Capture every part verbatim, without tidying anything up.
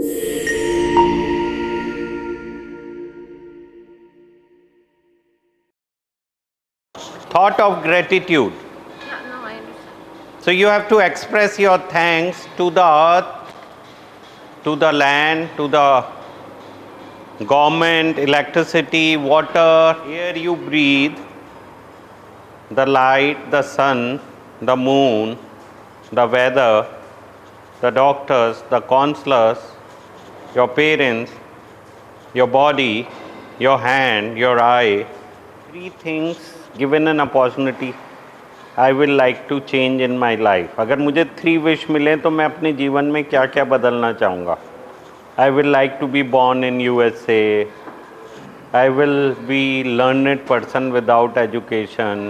Thought of gratitude. No, I understand. So you have to express your thanks to the earth, to the land, to the government, electricity, water, air you breathe, the light, the sun, the moon, the weather, the doctors, the counselors, your parents, your body, your hand, your eye. Three things given an opportunity I will like to change in my life. अगर मुझे three wish मिले तो मैं अपने जीवन में क्या क्या बदलना चाहूँगा. I will like to be born in U S A. I will be learned person without education.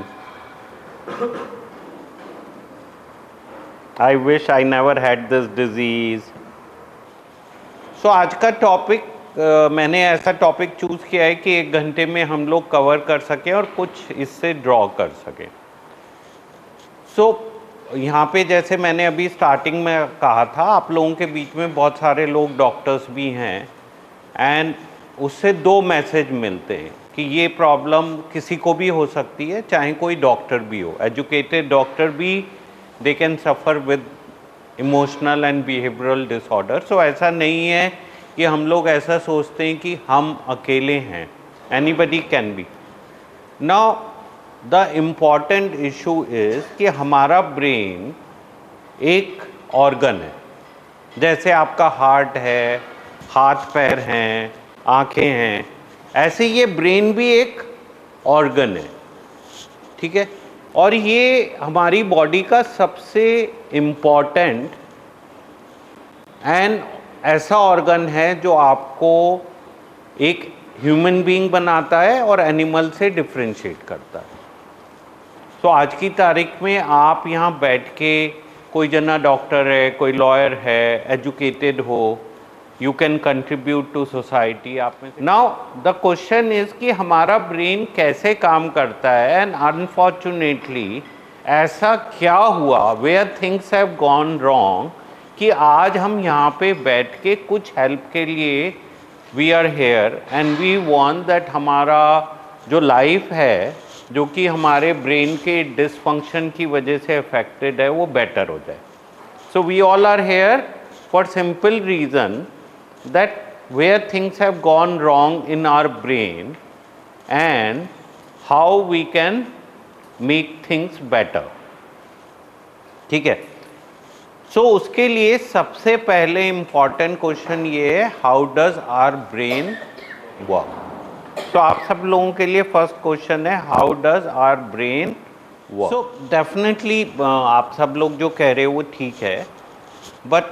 I wish I never had this disease. So आज का टॉपिक Uh, मैंने ऐसा टॉपिक चूज़ किया है कि एक घंटे में हम लोग कवर कर सकें और कुछ इससे ड्रॉ कर सकें. सो so, यहाँ पे जैसे मैंने अभी स्टार्टिंग में कहा था, आप लोगों के बीच में बहुत सारे लोग डॉक्टर्स भी हैं एंड उससे दो मैसेज मिलते हैं कि ये प्रॉब्लम किसी को भी हो सकती है, चाहे कोई डॉक्टर भी हो. एजुकेटेड डॉक्टर भी they can suffer with emotional and behavioural disorder. So ऐसा नहीं है कि हम लोग ऐसा सोचते हैं कि हम अकेले हैं. Anybody can be. Now the important issue is कि हमारा ब्रेन एक ऑर्गन है. जैसे आपका हार्ट है, हाथ पैर हैं, आँखें हैं, ऐसे ये ब्रेन भी एक ऑर्गन है. ठीक है. और ये हमारी बॉडी का सबसे इम्पॉर्टेंट एंड ऐसा ऑर्गन है जो आपको एक ह्यूमन बीइंग बनाता है और एनिमल से डिफरेंशिएट करता है. तो आज की तारीख में आप यहाँ बैठ के, कोई जना डॉक्टर है, कोई लॉयर है, एजुकेटेड हो, you can contribute to society. आप में नाउ द क्वेश्चन इज़ कि हमारा ब्रेन कैसे काम करता है. एंड अनफॉर्चुनेटली ऐसा क्या हुआ, where things have gone wrong, कि आज हम यहाँ पे बैठ के कुछ हेल्प के लिए we are here and we want that हमारा जो लाइफ है, जो कि हमारे ब्रेन के डिसफंक्शन की वजह से अफेक्टेड है, वो बेटर हो जाए. So we all are here for simple reason that where things have gone wrong in our brain and how we can make things better. ठीक है. सो so, उसके लिए सबसे पहले इम्पॉर्टेंट क्वेश्चन ये है, how does our brain work. तो आप सब लोगों के लिए फर्स्ट क्वेश्चन है, how does our brain work. So definitely आप सब लोग जो कह रहे हो वो ठीक है, बट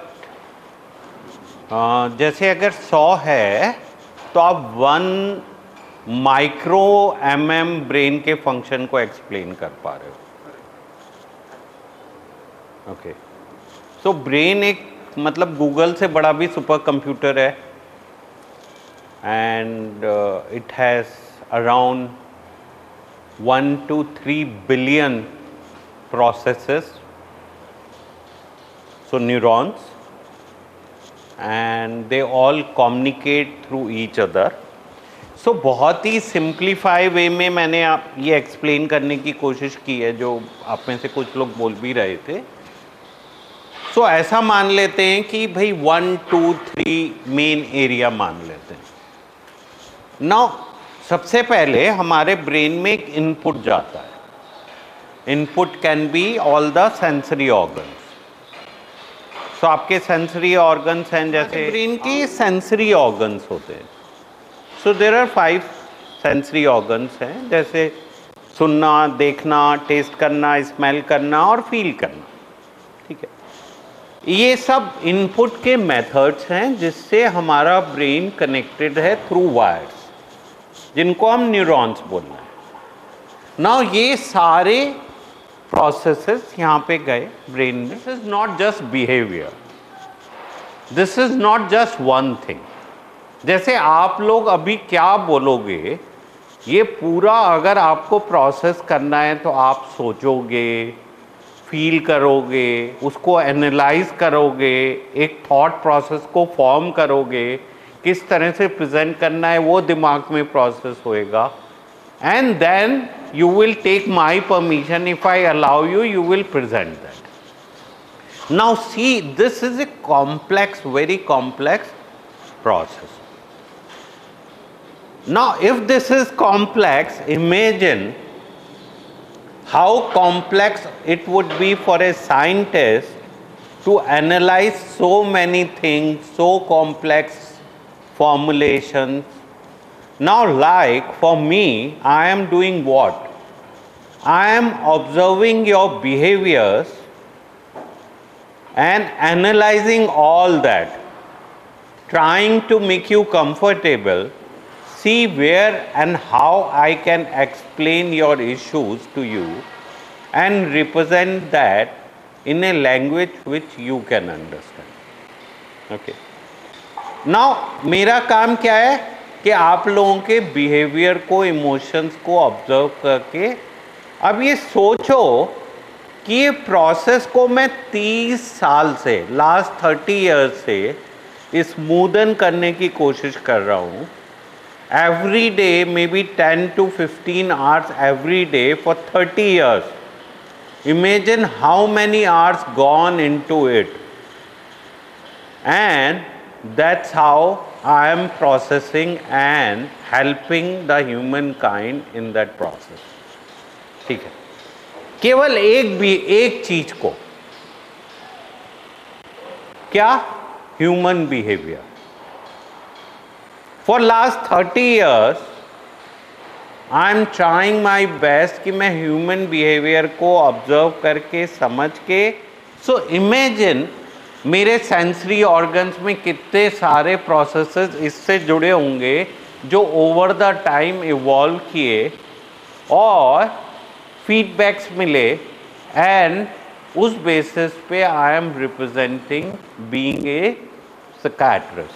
uh, जैसे अगर सौ है तो आप one micro M M brain के फंक्शन को एक्सप्लेन कर पा रहे हो. Okay okay. So so, brain एक मतलब गूगल से बड़ा भी सुपर कंप्यूटर है and it has around one two three billion processes, so neurons, and they all communicate through each other. So बहुत ही सिंप्लीफाई वे में मैंने आप ये एक्सप्लेन करने की कोशिश की है, जो आप में से कुछ लोग बोल भी रहे थे. सो so, ऐसा मान लेते हैं कि भाई one two three main area मान लेते हैं. नाउ सबसे पहले हमारे ब्रेन में एक इनपुट जाता है. Input can be all the sensory organs. So आपके सेंसरी ऑर्गन्स हैं, जैसे ब्रेन के सेंसरी ऑर्गन्स होते हैं. So there are five sensory organs हैं, जैसे सुनना, देखना, टेस्ट करना, स्मेल करना और फील करना. ठीक है. ये सब इनपुट के मेथड्स हैं जिससे हमारा ब्रेन कनेक्टेड है थ्रू वायर्स, जिनको हम न्यूरॉन्स बोल रहे हैं. नाउ ये सारे प्रोसेसेस यहाँ पे गए ब्रेन में. This is not just behaviour, this is not just one thing. जैसे आप लोग अभी क्या बोलोगे, ये पूरा अगर आपको प्रोसेस करना है तो आप सोचोगे, फील करोगे, उसको एनालाइज करोगे, एक थॉट प्रोसेस को फॉर्म करोगे, किस तरह से प्रेजेंट करना है वो दिमाग में प्रोसेस होएगा, and then you will take my permission. If I allow you, you will present that. Now see, this is a complex, very complex process. Now if this is complex, imagine how complex it would be for a scientist to analyze so many things, so complex formulations. Now, like for me, I am doing what? I am observing your behaviors and analyzing all that, trying to make you comfortable, see where and how I can explain your issues to you and represent that in a language which you can understand. Okay. Now, मेरा काम क्या है कि आप लोगों के behaviour को, emotions को ऑब्जर्व करके, अब ये सोचो कि ये प्रोसेस को मैं तीस साल से, लास्ट थर्टी इयर्स से स्मूदन करने की कोशिश कर रहा हूँ, every day maybe ten to fifteen hours every day for thirty years. Imagine how many hours gone into it, and that's how I am processing and helping the humankind in that process. ठीक है. केवल एक भी एक चीज को, क्या? Human behaviour. For last thirty years I am trying my best कि मैं ह्यूमन बिहेवियर को ऑब्जर्व करके, समझ के, सो इमेजिन मेरे सेंसरी ऑर्गन्स में कितने सारे प्रोसेसेस इससे जुड़े होंगे जो ओवर द टाइम इवॉल्व किए और फीडबैक्स मिले, एंड उस बेसिस पे I am representing being a psychiatrist.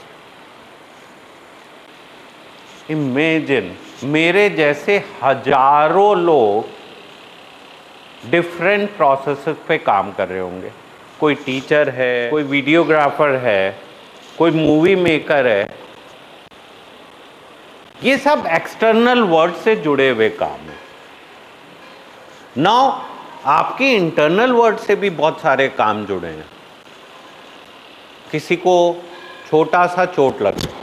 Imagine मेरे जैसे हजारों लोग डिफरेंट प्रोसेसेस पे काम कर रहे होंगे. कोई टीचर है, कोई वीडियोग्राफर है, कोई मूवी मेकर है. ये सब एक्सटर्नल वर्ल्ड से जुड़े हुए काम है. नाउ आपके इंटरनल वर्ल्ड से भी बहुत सारे काम जुड़े हैं. किसी को छोटा सा चोट लग गई,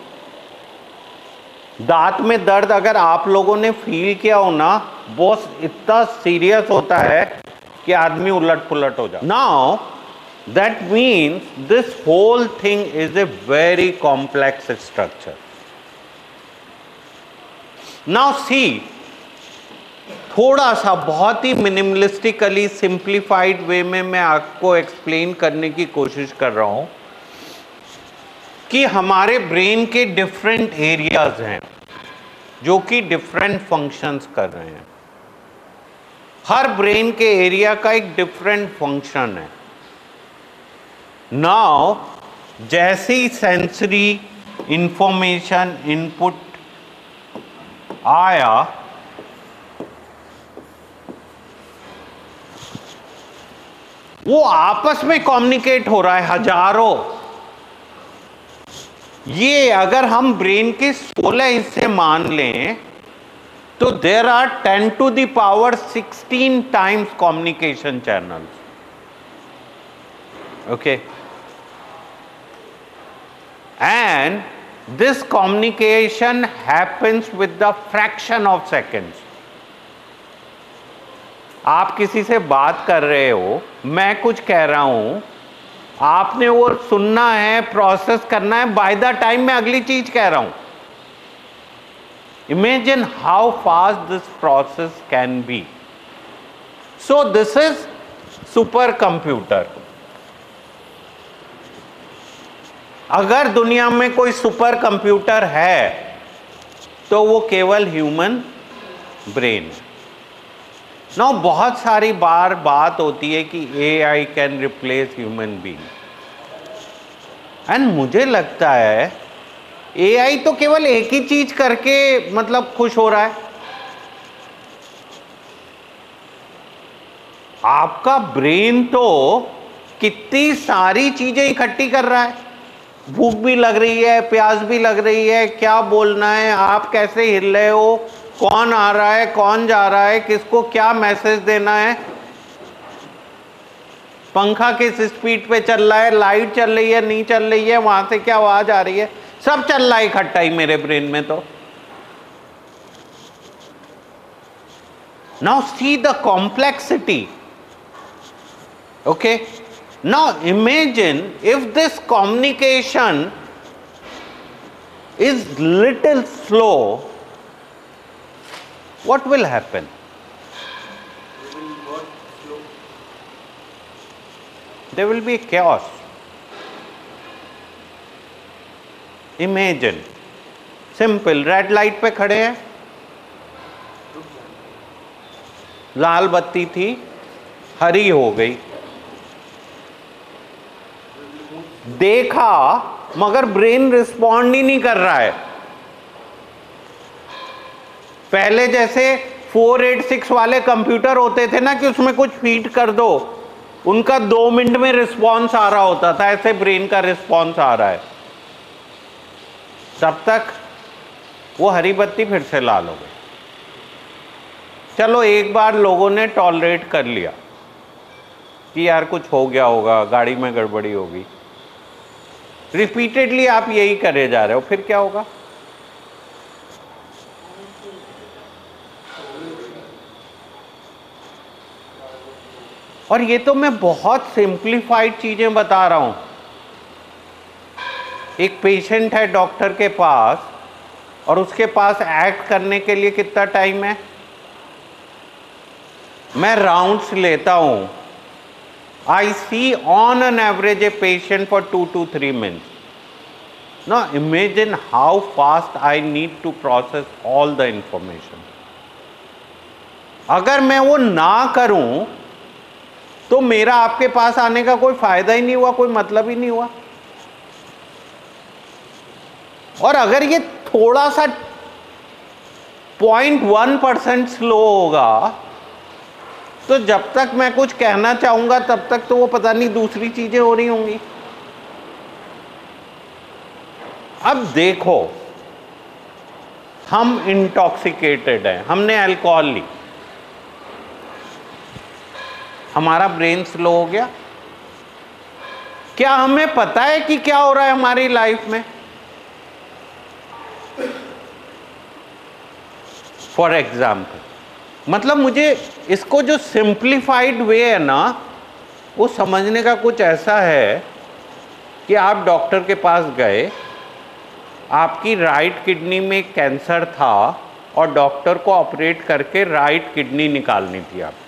दांत में दर्द अगर आप लोगों ने फील किया हो ना, बहुत इतना सीरियस होता है कि आदमी उलट पुलट हो जाए. Now that means this whole thing is a very complex structure. Now see, थोड़ा सा बहुत ही मिनिमलिस्टिकली सिंप्लीफाइड वे में मैं आपको एक्सप्लेन करने की कोशिश कर रहा हूं कि हमारे ब्रेन के डिफरेंट एरियाज हैं जो कि डिफरेंट फंक्शंस कर रहे हैं. हर ब्रेन के एरिया का एक डिफरेंट फंक्शन है. नाउ जैसे ही सेंसरी इंफॉर्मेशन इनपुट आया, वो आपस में कम्युनिकेट हो रहा है हजारों. ये अगर हम ब्रेन के सोलह हिस्से मान लें तो there are ten to the power sixteen times communication channels. Okay, and this communication happens with the fraction of seconds. आप किसी से बात कर रहे हो, मैं कुछ कह रहा हूं, आपने वो सुनना है, प्रोसेस करना है, बाय द टाइम मैं अगली चीज कह रहा हूं. Imagine how fast this process can be. So this is supercomputer. अगर दुनिया में कोई सुपर कंप्यूटर है तो वो केवल ह्यूमन ब्रेन. नाउ बहुत सारी बार बात होती है कि A I can replace human being, and मुझे लगता है ए आई तो केवल एक ही चीज करके मतलब खुश हो रहा है. आपका ब्रेन तो कितनी सारी चीजें इकट्ठी कर रहा है, भूख भी लग रही है, प्यास भी लग रही है, क्या बोलना है, आप कैसे हिल रहे हो, कौन आ रहा है, कौन जा रहा है, किसको क्या मैसेज देना है, पंखा किस स्पीड पे चल रहा है, लाइट चल रही है नहीं चल रही है, वहां से क्या आवाज आ रही है, सब चल रहा है इकट्ठा ही मेरे ब्रेन में। तो now see the complexity. Okay, now imagine if this communication is little slow, what will happen? There will be chaos. Imagine, simple, red light पे खड़े हैं, लाल बत्ती थी, हरी हो गई, देखा मगर ब्रेन रिस्पॉन्ड ही नहीं कर रहा है। पहले जैसे फोर एट सिक्स वाले कंप्यूटर होते थे ना कि उसमें कुछ फीड कर दो, उनका दो मिनट में रिस्पॉन्स आ रहा होता था, ऐसे ब्रेन का रिस्पॉन्स आ रहा है। तब तक वो हरी बत्ती फिर से लाल हो गई। चलो एक बार लोगों ने टॉलरेट कर लिया कि यार कुछ हो गया होगा, गाड़ी में गड़बड़ी होगी, रिपीटेडली आप यही करे जा रहे हो, फिर क्या होगा? और ये तो मैं बहुत सिंप्लीफाइड चीजें बता रहा हूं। एक पेशेंट है डॉक्टर के पास और उसके पास एक्ट करने के लिए कितना टाइम है? मैं राउंड्स लेता हूं। I see on an average a patient for two to three minutes. Now imagine how fast I need to process all the information. अगर मैं वो ना करूं तो मेरा आपके पास आने का कोई फायदा ही नहीं हुआ, कोई मतलब ही नहीं हुआ। और अगर ये थोड़ा सा पॉइंट वन परसेंट स्लो होगा तो जब तक मैं कुछ कहना चाहूंगा तब तक तो वो पता नहीं दूसरी चीजें हो रही होंगी। अब देखो, हम इंटॉक्सिकेटेड हैं, हमने अल्कोहल ली, हमारा ब्रेन स्लो हो गया। क्या हमें पता है कि क्या हो रहा है हमारी लाइफ में? फॉर एग्जाम्पल, मतलब मुझे इसको जो सिंप्लीफाइड वे है ना, वो समझने का कुछ ऐसा है कि आप डॉक्टर के पास गए, आपकी राइट किडनी में कैंसर था और डॉक्टर को ऑपरेट करके राइट किडनी निकालनी थी आपकी।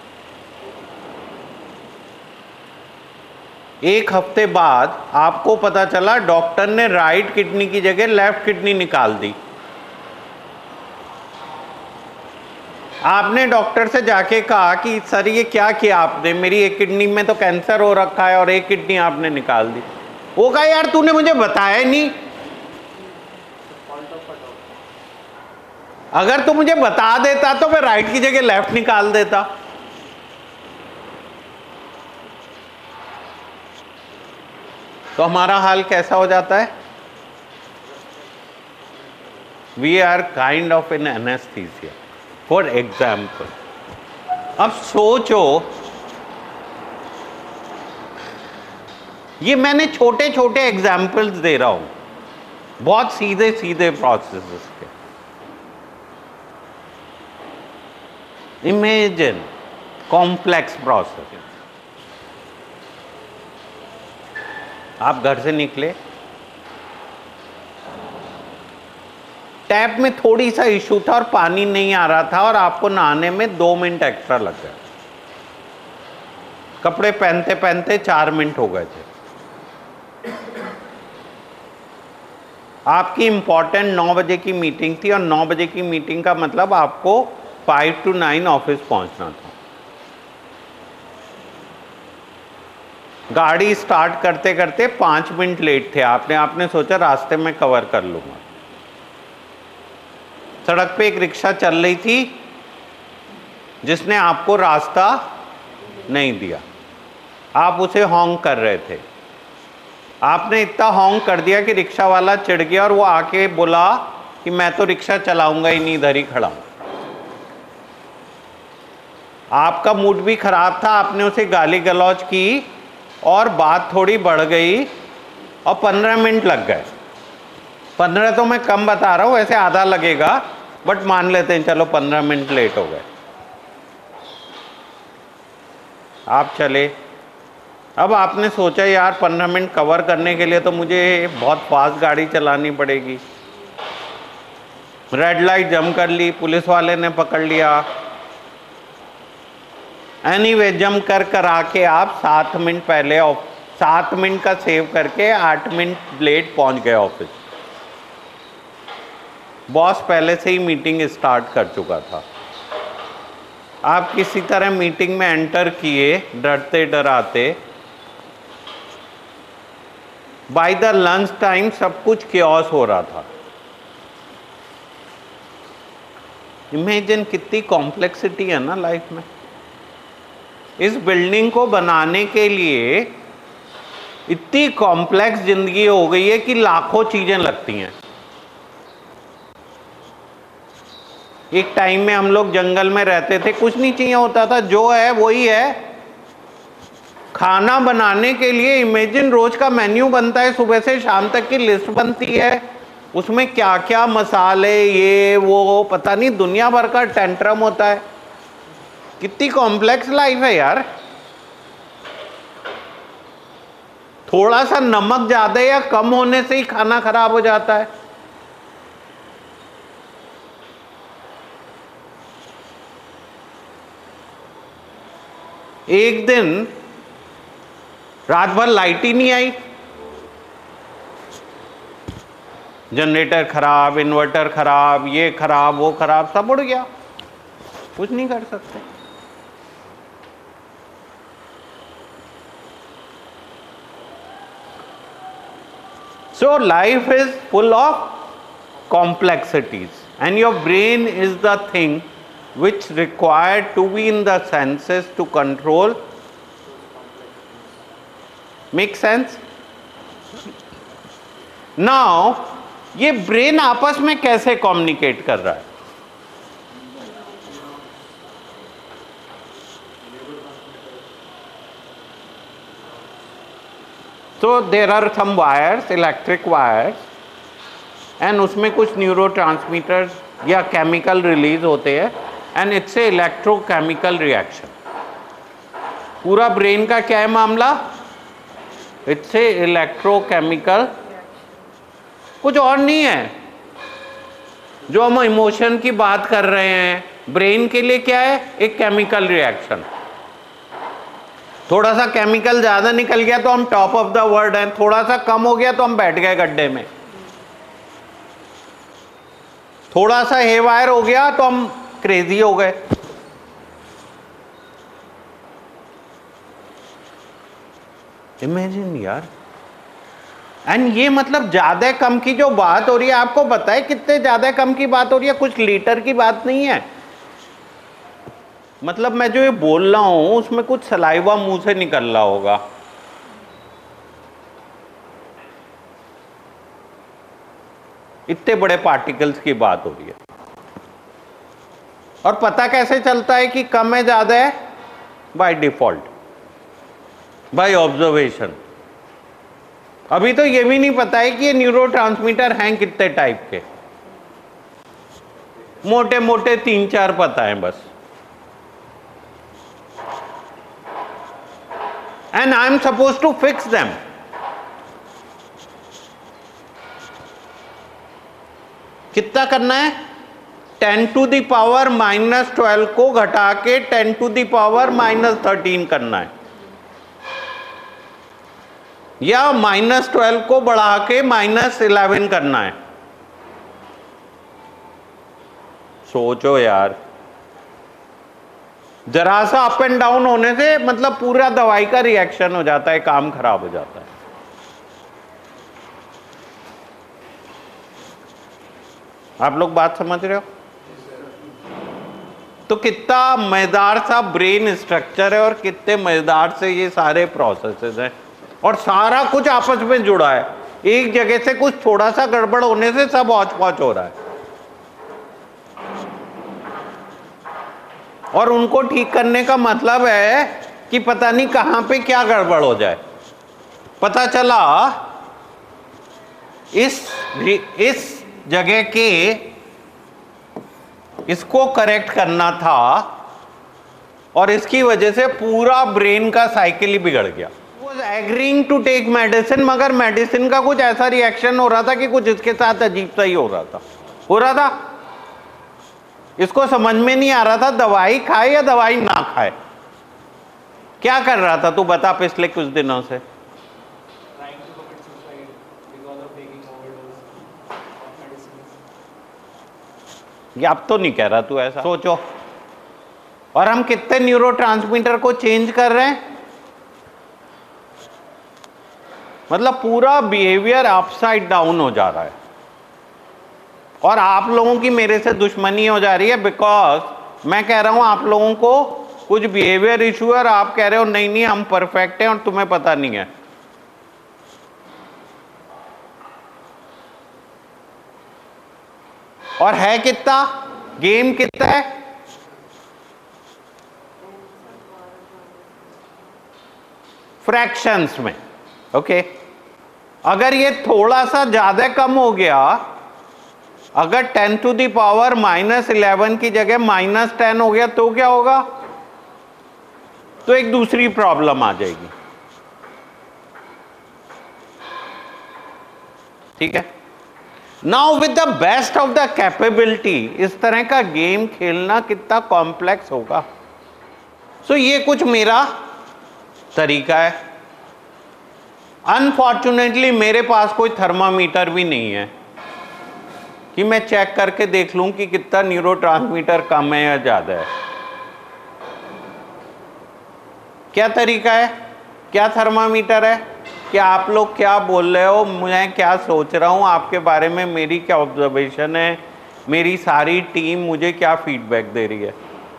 एक हफ्ते बाद आपको पता चला डॉक्टर ने राइट किडनी की जगह लेफ्ट किडनी निकाल दी। आपने डॉक्टर से जाके कहा कि सर ये क्या किया आपने, मेरी एक किडनी में तो कैंसर हो रखा है और एक किडनी आपने निकाल दी। वो कहा यार तूने मुझे बताया नहीं, अगर तू मुझे बता देता तो मैं राइट की जगह लेफ्ट निकाल देता। तो हमारा हाल कैसा हो जाता है? We are kind of in anaesthesia. For example, अब सोचो, ये मैंने छोटे छोटे एग्जाम्पल्स दे रहा हूं, बहुत सीधे सीधे प्रोसेसेस के। Imagine complex process. आप घर से निकले, टैप में थोड़ी सा इशू था और पानी नहीं आ रहा था और आपको नहाने में दो मिनट एक्स्ट्रा लग गए, कपड़े पहनते पहनते चार मिनट हो गए थे। आपकी इंपॉर्टेंट नौ बजे की मीटिंग थी और नौ बजे की मीटिंग का मतलब आपको फाइव टू नाइन ऑफिस पहुंचना था। गाड़ी स्टार्ट करते करते पांच मिनट लेट थे आपने आपने सोचा रास्ते में कवर कर लूंगा। सड़क पे एक रिक्शा चल रही थी जिसने आपको रास्ता नहीं दिया, आप उसे हॉन्क कर रहे थे। आपने इतना हॉन्क कर दिया कि रिक्शा वाला चिढ़ गया और वो आके बोला कि मैं तो रिक्शा चलाऊंगा ही नहीं, इधर ही खड़ा हूं। आपका मूड भी खराब था, आपने उसे गाली गलौज की और बात थोड़ी बढ़ गई और पंद्रह मिनट लग गए। पंद्रह तो मैं कम बता रहा हूं, वैसे आधा लगेगा, बट मान लेते हैं चलो पंद्रह मिनट लेट हो गए। आप चले। अब आपने सोचा यार पंद्रह मिनट कवर करने के लिए तो मुझे बहुत फास्ट गाड़ी चलानी पड़ेगी। रेड लाइट जम कर ली, पुलिस वाले ने पकड़ लिया। एनीवे जम कर करा के आप सात मिनट पहले, सात मिनट का सेव करके आठ मिनट लेट पहुंच गए ऑफिस। बॉस पहले से ही मीटिंग स्टार्ट कर चुका था। आप किसी तरह मीटिंग में एंटर किए, डरते डराते। बाय द लंच टाइम सब कुछ केओस हो रहा था। इमेजिन कितनी कॉम्प्लेक्सिटी है ना लाइफ में। इस बिल्डिंग को बनाने के लिए इतनी कॉम्प्लेक्स जिंदगी हो गई है कि लाखों चीजें लगती हैं। एक टाइम में हम लोग जंगल में रहते थे, कुछ नहीं चाहिए होता था, जो है वही है। खाना बनाने के लिए इमेजिन रोज का मेन्यू बनता है, सुबह से शाम तक की लिस्ट बनती है, उसमें क्या क्या मसाले ये वो पता नहीं दुनिया भर का टेंट्रम होता है। कितनी कॉम्प्लेक्स लाइफ है यार। थोड़ा सा नमक ज्यादा या कम होने से ही खाना खराब हो जाता है। एक दिन रात भर लाइट ही नहीं आई, जनरेटर खराब, इन्वर्टर खराब, ये खराब वो खराब, सब उड़ गया, कुछ नहीं कर सकते। So life is full of complexities and your brain is the thing which required to be in the senses to control. Make sense? Now ये ब्रेन आपस में कैसे कम्युनिकेट कर रहा है? So there are some wires, electric wires, and उसमें कुछ neurotransmitters या केमिकल रिलीज होते हैं, and it's a electrochemical reaction. पूरा ब्रेन का क्या है मामला? इट्स ए इलेक्ट्रोकेमिकल, कुछ और नहीं है। जो हम इमोशन की बात कर रहे हैं, ब्रेन के लिए क्या है? एक केमिकल रिएक्शन। थोड़ा सा केमिकल ज्यादा निकल गया तो हम टॉप ऑफ द वर्ल्ड हैं, थोड़ा सा कम हो गया तो हम बैठ गए गड्ढे में, थोड़ा सा हेवायर हो गया तो हम क्रेजी हो गए। इमेजिन यार। एंड ये मतलब ज्यादा कम की जो बात हो रही है, आपको पता है कितने ज्यादा कम की बात हो रही है? कुछ लीटर की बात नहीं है। मतलब मैं जो ये बोल रहा हूं उसमें कुछ सलाइवा मुंह से निकल रहा होगा। इतने बड़े पार्टिकल्स की बात हो रही है। और पता कैसे चलता है कि कम है ज्यादा है? By default, by observation. अभी तो ये भी नहीं पता है कि ये न्यूरोट्रांसमीटर हैं कितने टाइप के, मोटे मोटे तीन चार पता है बस। And I am supposed to fix them. कितना करना है? Ten to the power minus twelve को घटा के ten to the power minus thirteen करना है, या माइनस ट्वेल्व को बढ़ा के माइनस इलेवन करना है। सोचो यार, जरा सा अप एंड डाउन होने से मतलब पूरा दवाई का रिएक्शन हो जाता है, काम खराब हो जाता है। आप लोग बात समझ रहे हो? तो कितना मजेदार सा ब्रेन स्ट्रक्चर है और कितने मजेदार से ये सारे प्रोसेसेस हैं और सारा कुछ आपस में जुड़ा है। एक जगह से कुछ थोड़ा सा गड़बड़ होने से सब हौच पौच हो रहा है और उनको ठीक करने का मतलब है कि पता नहीं कहां पे क्या गड़बड़ हो जाए। पता चला इस इस जगह के इसको करेक्ट करना था और इसकी वजह से पूरा ब्रेन का साइकिल ही बिगड़ गया। Was agreeing to take medicine, मगर मेडिसिन का कुछ ऐसा रिएक्शन हो रहा था कि कुछ इसके साथ अजीब सा ही हो रहा था हो रहा था इसको समझ में नहीं आ रहा था दवाई खाए या दवाई ना खाए। क्या कर रहा था तू बता पिछले कुछ दिनों से? ये अब तो नहीं कह रहा तू ऐसा। सोचो, और हम कितने न्यूरोट्रांसमीटर को चेंज कर रहे हैं, मतलब पूरा बिहेवियर अपसाइड डाउन हो जा रहा है। और आप लोगों की मेरे से दुश्मनी हो जा रही है बिकॉज मैं कह रहा हूं आप लोगों को कुछ बिहेवियर इशू है और आप कह रहे हो नहीं नहीं हम परफेक्ट हैं और तुम्हें पता नहीं है। और है कितना, गेम कितना है? फ्रैक्शंस में। ओके, अगर ये थोड़ा सा ज्यादा कम हो गया, अगर ten to the power minus eleven की जगह माइनस टेन हो गया तो क्या होगा? तो एक दूसरी प्रॉब्लम आ जाएगी। ठीक है, now with the best of the capability इस तरह का गेम खेलना कितना कॉम्प्लेक्स होगा। सो so, ये कुछ मेरा तरीका है। अनफॉर्चुनेटली मेरे पास कोई थर्मामीटर भी नहीं है कि मैं चेक करके देख लूं कि कितना न्यूरोट्रांसमीटर कम है या ज्यादा है। क्या तरीका है, क्या थर्मामीटर है, कि आप लोग क्या बोल रहे हो, मैं क्या सोच रहा हूं आपके बारे में, मेरी क्या ऑब्जर्वेशन है, मेरी सारी टीम मुझे क्या फीडबैक दे रही है।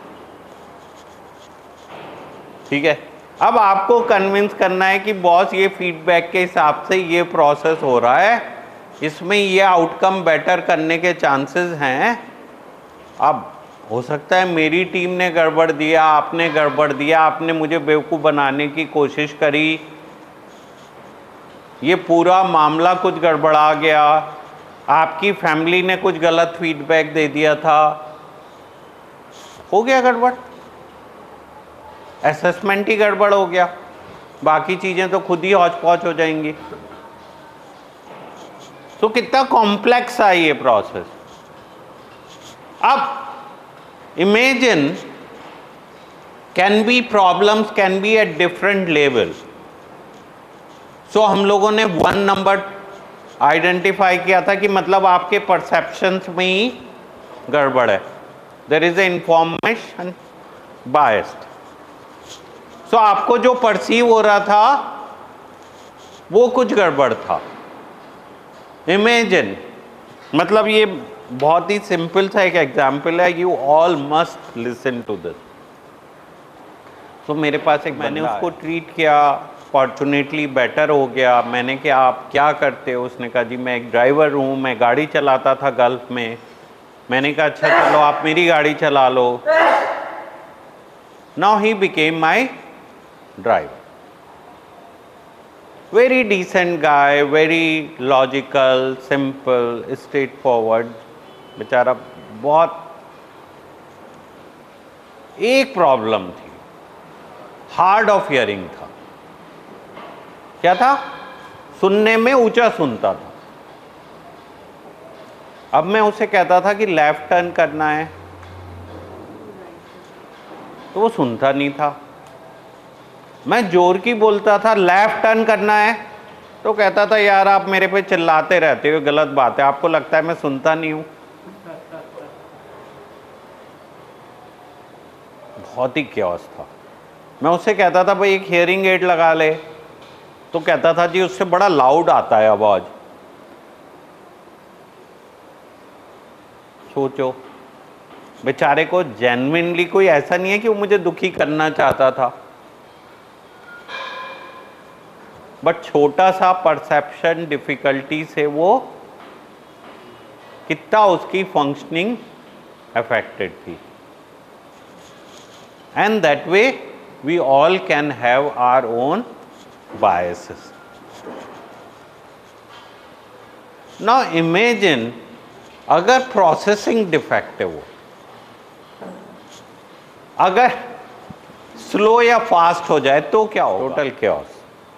ठीक है, अब आपको कन्विंस करना है कि बॉस ये फीडबैक के हिसाब से ये प्रोसेस हो रहा है, इसमें ये आउटकम बेटर करने के चांसेस हैं। अब हो सकता है मेरी टीम ने गड़बड़ दिया, आपने गड़बड़ दिया, आपने मुझे बेवकूफ़ बनाने की कोशिश करी, ये पूरा मामला कुछ गड़बड़ा गया, आपकी फैमिली ने कुछ गलत फीडबैक दे दिया था, हो गया गड़बड़, असेसमेंट ही गड़बड़ हो गया, बाकी चीज़ें तो खुद ही हौच पौच हो जाएंगी। तो कितना कॉम्प्लेक्स है ये प्रोसेस। अब imagine can be problems can be at different level. So हम लोगों ने वन नंबर आइडेंटिफाई किया था कि मतलब आपके परसेप्शंस में ही गड़बड़ है, there is a information biased. So आपको जो परसीव हो रहा था वो कुछ गड़बड़ था। इमेजिन, मतलब ये बहुत ही सिंपल सा एक एग्जाम्पल है, you all must listen to this. तो मेरे पास एक, मैंने उसको ट्रीट किया, फॉर्चुनेटली बेटर हो गया। मैंने कहा आप क्या करते हो? उसने कहा जी मैं एक ड्राइवर हूँ, मैं गाड़ी चलाता था गल्फ में। मैंने कहा अच्छा चलो आप मेरी गाड़ी चला लो। Now he became my driver. Very decent guy, very logical, simple, straightforward बेचारा। बहुत एक प्रॉब्लम थी, हार्ड ऑफ हियरिंग था। क्या था? सुनने में ऊंचा सुनता था। अब मैं उसे कहता था कि लेफ्ट टर्न करना है तो वो सुनता नहीं था। मैं जोर की बोलता था लेफ्ट टर्न करना है तो कहता था यार आप मेरे पे चिल्लाते रहते हो, गलत बात है, आपको लगता है मैं सुनता नहीं हूं। बहुत ही क्योस था। मैं उससे कहता था भाई एक हियरिंग एड लगा ले, तो कहता था जी उससे बड़ा लाउड आता है आवाज। सोचो, बेचारे को जेन्युइनली कोई ऐसा नहीं है कि वो मुझे दुखी करना चाहता था, बट छोटा सा परसेप्शन डिफिकल्टी से वो कितना उसकी फंक्शनिंग अफेक्टेड थी. And that way we all can have our own biases. Now imagine अगर प्रोसेसिंग डिफेक्टिव हो, अगर स्लो या फास्ट हो जाए तो क्या हो? Total chaos.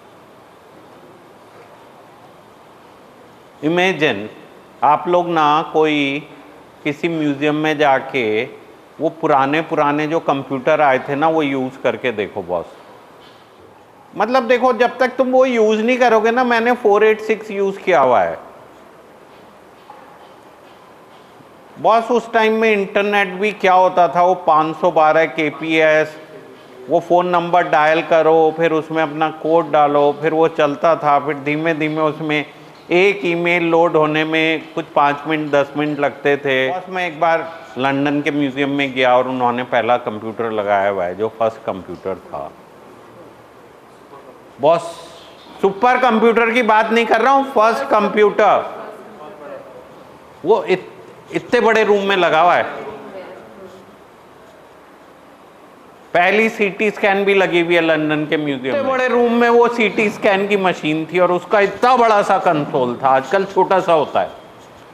इमेजिन आप लोग ना कोई किसी म्यूजियम में जाके वो पुराने पुराने जो कंप्यूटर आए थे ना वो यूज करके देखो बॉस. मतलब देखो, जब तक तुम वो यूज नहीं करोगे ना, मैंने फोर एट सिक्स यूज किया हुआ है बॉस. उस टाइम में इंटरनेट भी क्या होता था, वो पाँच सौ बारह के पी एस, वो फ़ोन नंबर डायल करो, फिर उसमें अपना कोड डालो, फिर वो चलता था. फिर धीमे धीमे उसमें एक ईमेल लोड होने में कुछ पाँच मिनट दस मिनट लगते थे. बॉस मैं एक बार लंदन के म्यूज़ियम में गया और उन्होंने पहला कंप्यूटर लगाया हुआ है जो फर्स्ट कंप्यूटर था. बॉस सुपर कंप्यूटर की बात नहीं कर रहा हूँ, फर्स्ट कंप्यूटर. वो इत, इतने बड़े रूम में लगा हुआ है. पहली सीटी स्कैन भी लगी हुई है लंदन के म्यूजियम में. बड़े रूम में वो सीटी स्कैन की मशीन थी और उसका इतना बड़ा सा कंसोल था. आजकल छोटा सा होता है.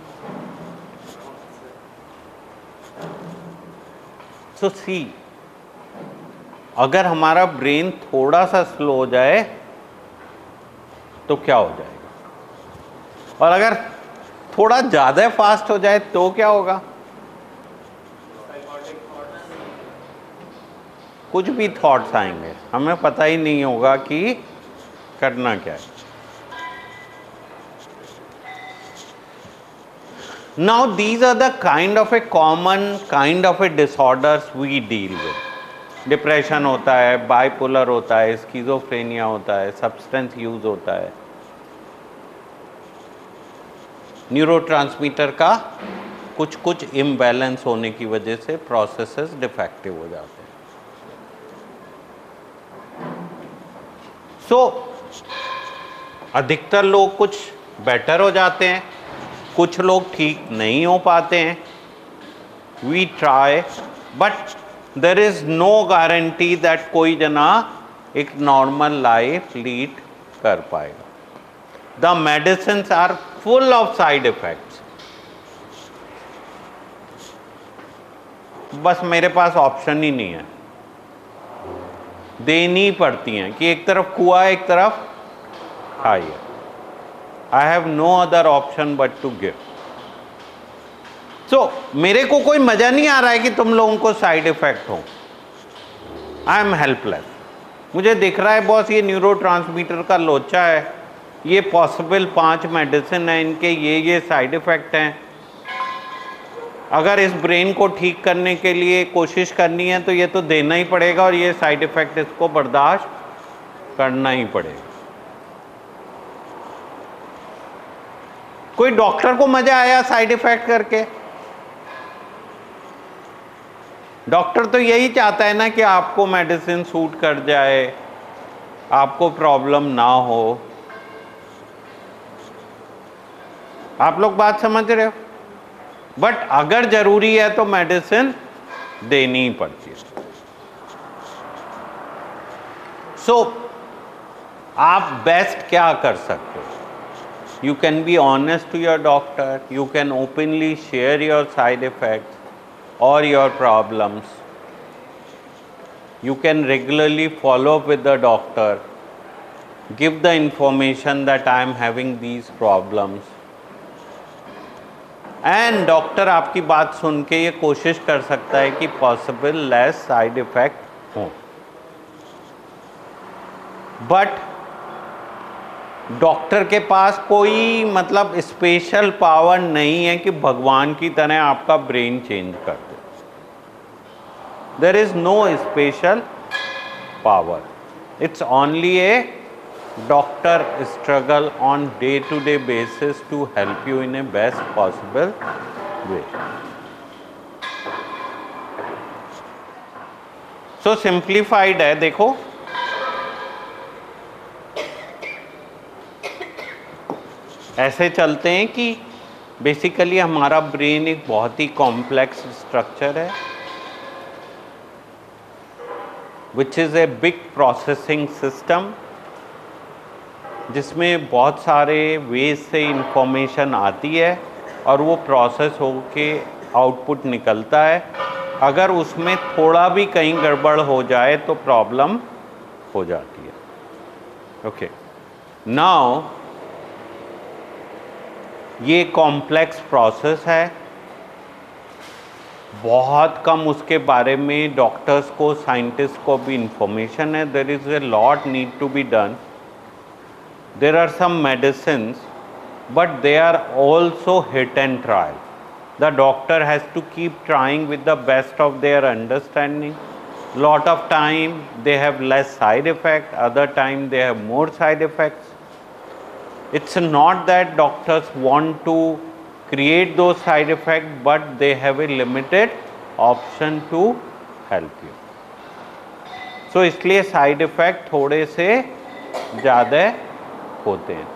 सो सी, अगर हमारा ब्रेन थोड़ा सा स्लो हो जाए तो क्या हो जाएगा, और अगर थोड़ा ज्यादा फास्ट हो जाए तो क्या होगा? कुछ भी थॉट्स आएंगे, हमें पता ही नहीं होगा कि करना क्या है. Now these are the kind of a common kind of a disorders we deal with. Depression होता है, बाइपोलर होता है, स्किज़ोफ्रेनिया होता है, सब्सटेंस यूज होता है. न्यूरोट्रांसमीटर का कुछ कुछ इम्बैलेंस होने की वजह से प्रोसेसेस डिफेक्टिव हो जाते हैं. सो so, अधिकतर लोग कुछ बेटर हो जाते हैं, कुछ लोग ठीक नहीं हो पाते हैं. We try, but there is no guarantee that कोई जना एक नॉर्मल लाइफ लीड कर पाएगा. The medicines are full of side effects. बस मेरे पास ऑप्शन ही नहीं है, देनी पड़ती हैं कि एक तरफ कुआ एक तरफ खाई है. I have no other option but to give. So मेरे को कोई मजा नहीं आ रहा है कि तुम लोगों को साइड इफेक्ट हो. I am helpless. मुझे दिख रहा है बॉस ये न्यूरोट्रांसमीटर का लोचा है, ये पॉसिबल पांच मेडिसिन है, इनके ये ये साइड इफेक्ट हैं. अगर इस ब्रेन को ठीक करने के लिए कोशिश करनी है तो ये तो देना ही पड़ेगा, और ये साइड इफेक्ट इसको बर्दाश्त करना ही पड़ेगा. कोई डॉक्टर को मजा आया साइड इफेक्ट करके? डॉक्टर तो यही चाहता है ना कि आपको मेडिसिन सूट कर जाए, आपको प्रॉब्लम ना हो. आप लोग बात समझ रहे हो? बट अगर जरूरी है तो मेडिसिन देनी ही पड़ती है. सो so, आप बेस्ट क्या कर सकते हो? You can be honest to your doctor, you can openly share your side effects or your problems. You can regularly follow up with the doctor, give the information that I am having these problems, and doctor आपकी बात सुन के ये कोशिश कर सकता है कि possible less side effect हो. बट डॉक्टर के पास कोई मतलब स्पेशल पावर नहीं है कि भगवान की तरह आपका ब्रेन चेंज कर दे. There is no special power. It's only a doctor struggle on day to day basis to help you in a best possible way. So simplified है, देखो ऐसे चलते हैं कि बेसिकली हमारा ब्रेन एक बहुत ही कॉम्प्लेक्स स्ट्रक्चर है which is a big processing system, जिसमें बहुत सारे वेज से इंफॉर्मेशन आती है और वो प्रोसेस होके आउटपुट निकलता है। अगर उसमें थोड़ा भी कहीं गड़बड़ हो जाए तो प्रॉब्लम हो जाती है। ओके, नाउ ये कॉम्प्लेक्स प्रोसेस है, बहुत कम उसके बारे में डॉक्टर्स को, साइंटिस्ट को भी इंफॉर्मेशन है। There is a lot need to be done. There are some medicines but they are also hit and trial. The doctor has to keep trying with the best of their understanding. Lot of time they have less side effect, other time they have more side effects. It's not that doctors want to create those side effects, but they have a limited option to help you. So इसलिए side effect थोड़े से ज़्यादा होते हैं।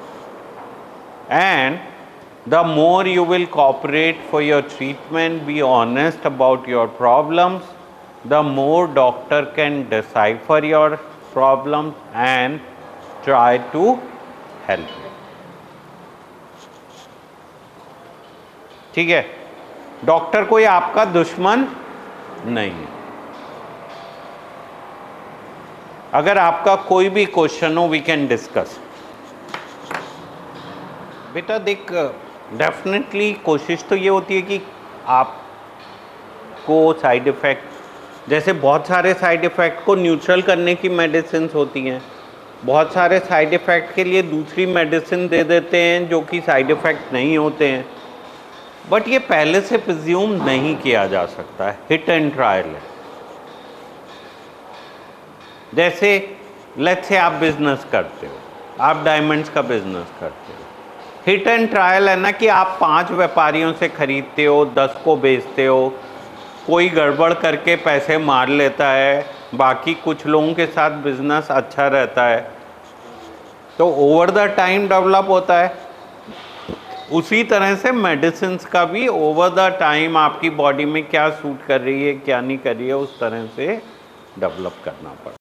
And the more you will cooperate for your treatment, be honest about your problems, the more doctor can decipher your problems and try to help you. ठीक है, doctor कोई आपका दुश्मन नहीं है। अगर आपका कोई भी क्वेश्चन हो, वी कैन डिस्कस। बेटा देख, डेफिनेटली कोशिश तो ये होती है कि आपको साइड इफ़ेक्ट, जैसे बहुत सारे साइड इफ़ेक्ट को न्यूट्रल करने की मेडिसिन होती हैं, बहुत सारे साइड इफ़ेक्ट के लिए दूसरी मेडिसिन दे देते हैं जो कि साइड इफ़ेक्ट नहीं होते हैं, बट ये पहले से प्रिज्यूम नहीं किया जा सकता है, हिट एंड ट्रायल है। जैसे लेट्स से आप बिजनेस करते हो, आप डायमंड्स का बिजनेस करते हो, हिट एंड ट्रायल है ना कि आप पांच व्यापारियों से खरीदते हो, दस को बेचते हो, कोई गड़बड़ करके पैसे मार लेता है, बाकी कुछ लोगों के साथ बिजनेस अच्छा रहता है, तो ओवर द टाइम डेवलप होता है। उसी तरह से मेडिसिन्स का भी ओवर द टाइम आपकी बॉडी में क्या सूट कर रही है, क्या नहीं कर रही है, उस तरह से डेवलप करना पड़ता है।